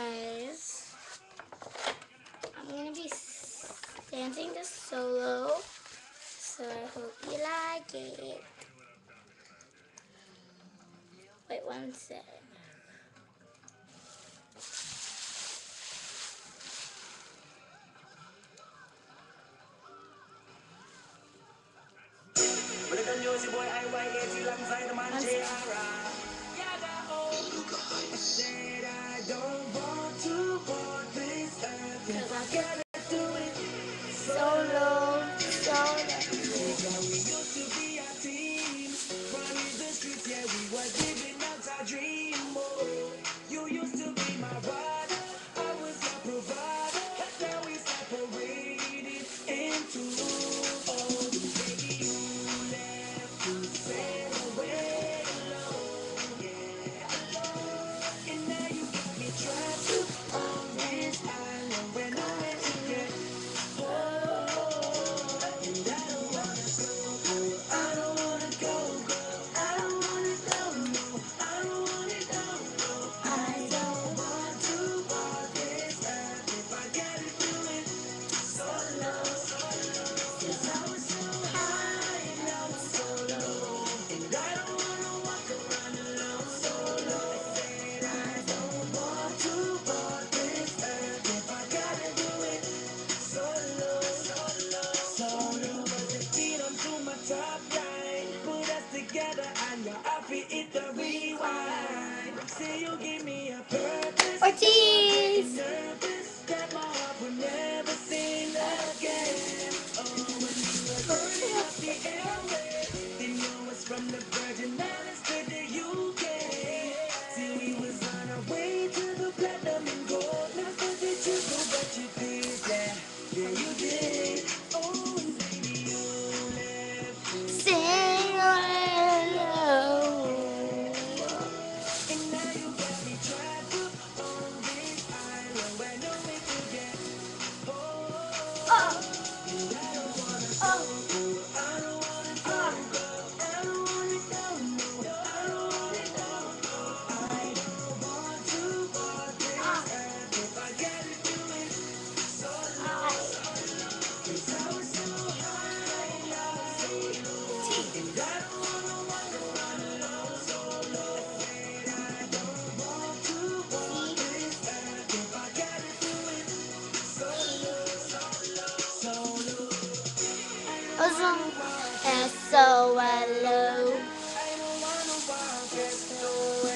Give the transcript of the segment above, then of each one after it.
guys, I'm going to be dancing this solo, so I hope you like it. Wait one sec. Solo. You used to be my rider, I was your provider, but now we separated into oh, baby, you left to sail away alone, yeah, alone. And now you got me trapped on this island where nowhere to get home. And I don't wanna go, I don't wanna go, I don't wanna go, no, I don't wanna go, no, I don't want to walk this earth if I gotta do it solo, solo. 'Cause I was so high and I was so low, and I don't wanna walk around alone solo. I said I don't want to walk this earth if I gotta do it solo, solo, solo. Was it beat onto my top line, put us together and your outfit hit the rewind. Say you give me a purpose, Ortiz. Nervous that my heart will never sing again. Oh, when we were burning up the airwaves, they knew us from the Virgin Islands to the UK. See, we was on our way to the platinum and gold. Not that you go, but you did, yeah, yeah, you did. Oh, and baby, you left. Sing along. And now you got me trapped up on this island where no way to get home. And I don't wanna go, I don't wanna go, I don't wanna go, no, I don't wanna go, no, I don't want to walk this earth if I gotta do it solo, solo. 'Cause I was so high and I was so low, and I don't wanna walk around alone solo. I said I don't want to walk this earth if I gotta do it solo, solo, solo. Awesome. SOLO. I don't wanna walk SOLO.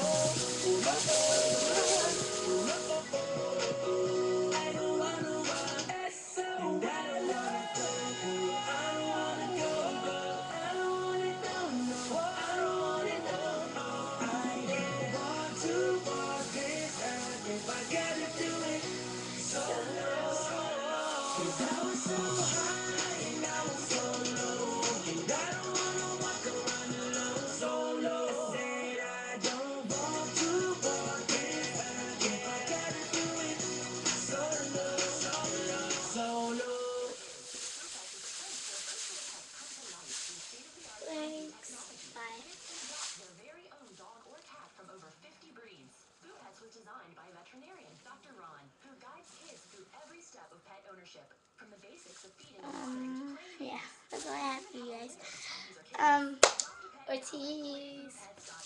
I don't wanna walk SOLO. And I don't wanna go. I don't wanna go. I don't wanna go. No, I don't wanna go. I don't want to walk this earth if I gotta do it solo, solo. 'Cause I was so high and I was so low, and I don't wanna walk around alone solo. I said I don't want to walk this earth if I gotta do it solo, solo, solo. Thanks. Bye. Their very own dog or cat from over 50 breeds. Food Pets was designed by veterinarian Dr. Ron, who guides kids through every step of pet ownership, from the basics of feeding and watering to playing. Yeah, that's all I have for you guys. Ortiz.